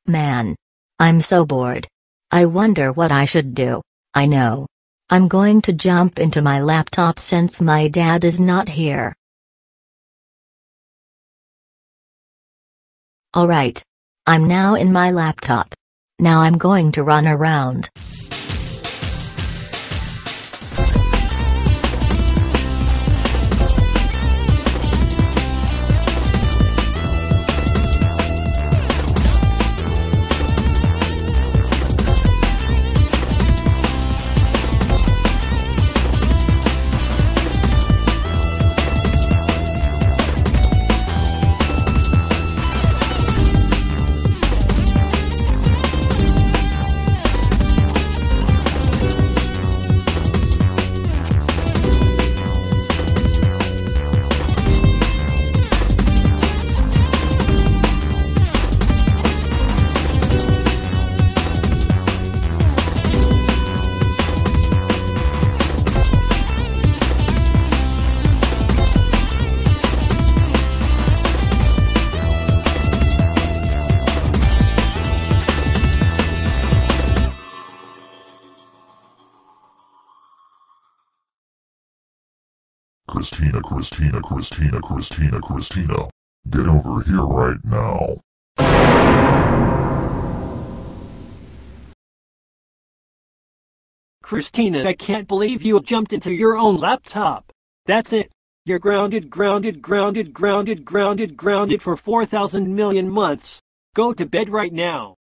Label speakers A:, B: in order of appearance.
A: Man. I'm so bored. I wonder what I should do. I know. I'm going to jump into my laptop since my dad is not here. Alright. I'm now in my laptop. Now I'm going to run around.
B: Christina. Get over here right now.
C: Christina, I can't believe you jumped into your own laptop. That's it. You're grounded for 4,000 million months. Go to bed right now.